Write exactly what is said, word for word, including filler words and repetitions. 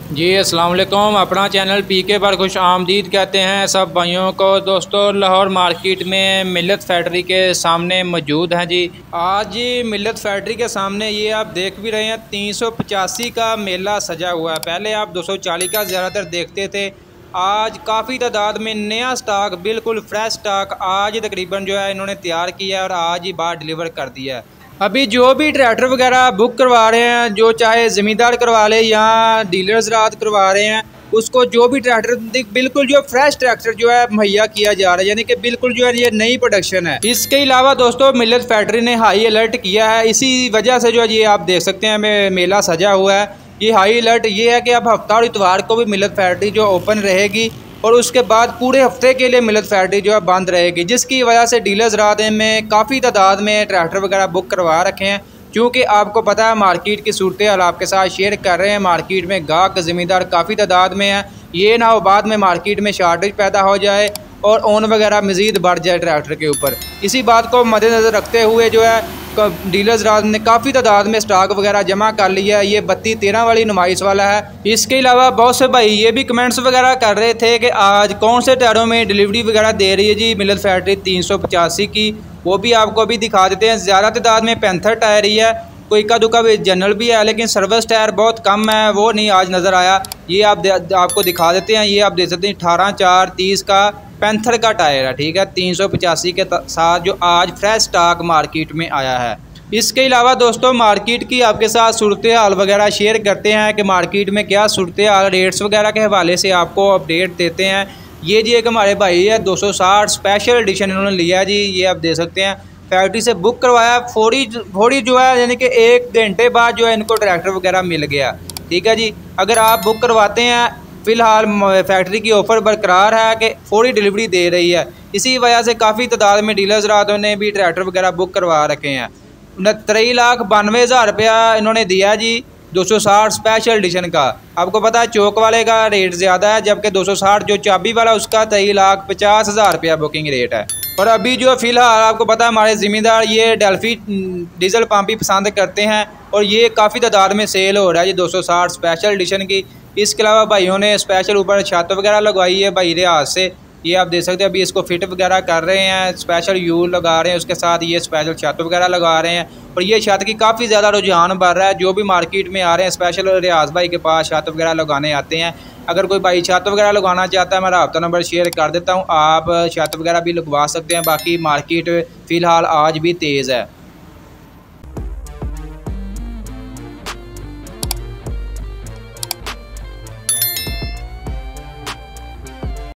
जी अस्सलाम वालेकुम। अपना चैनल पीके पर खुश आमदीद कहते हैं सब भाइयों को। दोस्तों, लाहौर मार्केट में मिल्लत फैक्ट्री के सामने मौजूद हैं जी। आज मिल्लत फैक्ट्री के सामने ये आप देख भी रहे हैं तीन सौ पचासी का मेला सजा हुआ है। पहले आप दो सौ चालीस का ज़्यादातर देखते थे। आज काफ़ी तादाद में नया स्टॉक, बिल्कुल फ्रेश स्टॉक आज तकरीबन जो है इन्होंने तैयार किया है और आज ही बाहर डिलीवर कर दिया है। अभी जो भी ट्रैक्टर वगैरह बुक करवा रहे हैं, जो चाहे ज़मींदार करवा ले या डीलर्स रात करवा रहे हैं, उसको जो भी ट्रैक्टर बिल्कुल जो फ्रेश ट्रैक्टर जो है मुहैया किया जा रहा है, यानी कि बिल्कुल जो है ये नई प्रोडक्शन है। इसके अलावा दोस्तों मिल्लत फैक्ट्री ने हाई अलर्ट किया है, इसी वजह से जो है ये आप देख सकते हैं मेला सजा हुआ है। ये हाई अलर्ट ये है कि अब हफ्ता और इतवार को भी मिल्लत फैक्ट्री जो ओपन रहेगी और उसके बाद पूरे हफ्ते के लिए मिल्लत फैक्ट्री जो है बंद रहेगी, जिसकी वजह से डीलर्स रात में काफ़ी तादाद में ट्रैक्टर वगैरह बुक करवा रखे हैं। क्योंकि आपको पता है मार्केट की सूरत हाल आपके साथ शेयर कर रहे हैं। मार्केट में गाहक ज़मींदार काफ़ी तादाद में है, ये ना हो बाद में मार्केट में शार्टेज पैदा हो जाए और ओन वगैरह मज़ीद बढ़ जाए ट्रैक्टर के ऊपर। इसी बात को मद्देनज़र रखते हुए जो है डीलर्स रात ने काफ़ी तादाद में स्टॉक वगैरह जमा कर लिया है। ये बत्तीस तेरह वाली नुमाइश वाला है। इसके अलावा बहुत से भाई ये भी कमेंट्स वगैरह कर रहे थे कि आज कौन से टायरों में डिलीवरी वगैरह दे रही है जी मिल्लत फैक्ट्री तीन सौ पचासी की, वो भी आपको अभी दिखा देते हैं। ज़्यादा तादाद में पैंथर टायर ही है, कोई इक्का दुक्का भी जनरल भी है, लेकिन सर्विस टायर बहुत कम है, वो नहीं आज नज़र आया। ये आप आपको दिखा देते हैं। ये आप देख सकते हैं अठारह चार तीस का पैंथर का टायर है, ठीक है, तीन सौ पचासी के साथ जो आज फ्रेश स्टॉक मार्केट में आया है। इसके अलावा दोस्तों मार्केट की आपके साथ सूरत हाल वगैरह शेयर करते हैं कि मार्केट में क्या सूरत हाल, रेट्स वगैरह के हवाले से आपको अपडेट देते हैं। ये जी एक हमारे भाई है दो सौ साठ स्पेशल एडिशन इन्होंने लिया जी। ये आप देख सकते हैं फैक्ट्री से बुक करवाया, थोड़ी थोड़ी जो है यानी कि एक घंटे बाद जो है इनको ट्रैक्टर वगैरह मिल गया, ठीक है जी। अगर आप बुक करवाते हैं, फ़िलहाल फैक्ट्री की ऑफ़र बरकरार है कि फौरी डिलीवरी दे रही है। इसी वजह से काफ़ी तादाद में डीलर्स रातों ने भी ट्रैक्टर वगैरह बुक करवा रखे हैं। उनतीस लाख बानवे हज़ार रुपया इन्होंने दिया जी दो सौ साठ स्पेशल एडिशन का। आपको पता है चौक वाले का रेट ज़्यादा है, जबकि दो सौ साठ जो चाबी वाला उसका तेईस लाख पचास हज़ार रुपया बुकिंग रेट है। और अभी जो फ़िलहाल आपको पता है हमारे ज़िम्मेदार ये डेल्फी डीजल पंप ही पसंद करते हैं और ये काफ़ी तादाद में सेल हो रहा है जी दो सौ साठ स्पेशल एडिशन की। इसके अलावा भाइयों ने स्पेशल ऊपर छत वगैरह लगवाई है भाई रियाज से। ये आप देख सकते हैं अभी इसको फिट वगैरह कर रहे हैं, स्पेशल यूल लगा रहे हैं, उसके साथ ये स्पेशल छत वगैरह लगा रहे हैं। और ये छत की काफ़ी ज़्यादा रुझान बढ़ रहा है। जो भी मार्केट में आ रहे हैं स्पेशल रियाज भाई के पास छत वगैरह लगाने आते हैं। अगर कोई भाई छत वगैरह लगवाना चाहता है मैं रब्ता नंबर शेयर कर देता हूँ, आप छत वगैरह भी लगवा सकते हैं। बाकी मार्केट फ़िलहाल आज भी तेज़ है।